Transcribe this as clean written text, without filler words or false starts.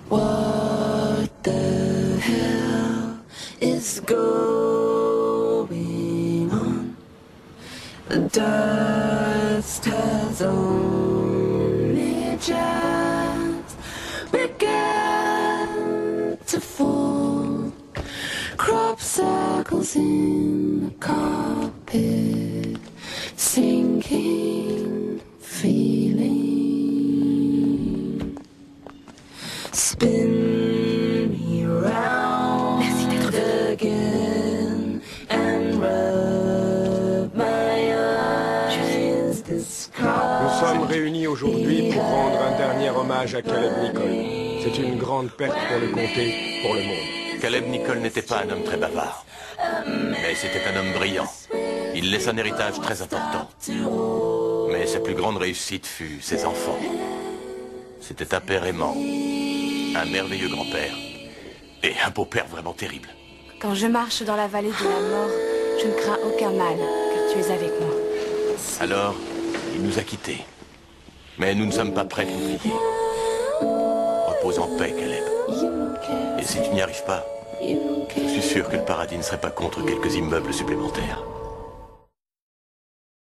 What the hell is going on? The dust has only just begun to fall. Crop circles in the carpet, sinking feeling. Spin me round again and rub my eyes. Nous sommes réunis aujourd'hui pour rendre un dernier hommage à Caleb Nicholl. C'est une grande perte pour le comté, pour le monde. Caleb Nicholl n'était pas un homme très bavard, mais c'était un homme brillant. Il laisse un héritage très important. Mais sa plus grande réussite fut ses enfants. C'était un père aimant, un merveilleux grand-père et un beau-père vraiment terrible. Quand je marche dans la vallée de la mort, je ne crains aucun mal, car tu es avec moi. Alors, il nous a quittés. Mais nous ne sommes pas prêts de l'oublier. Repose en paix, Caleb. Et si tu n'y arrives pas, je suis sûr que le paradis ne serait pas contre quelques immeubles supplémentaires.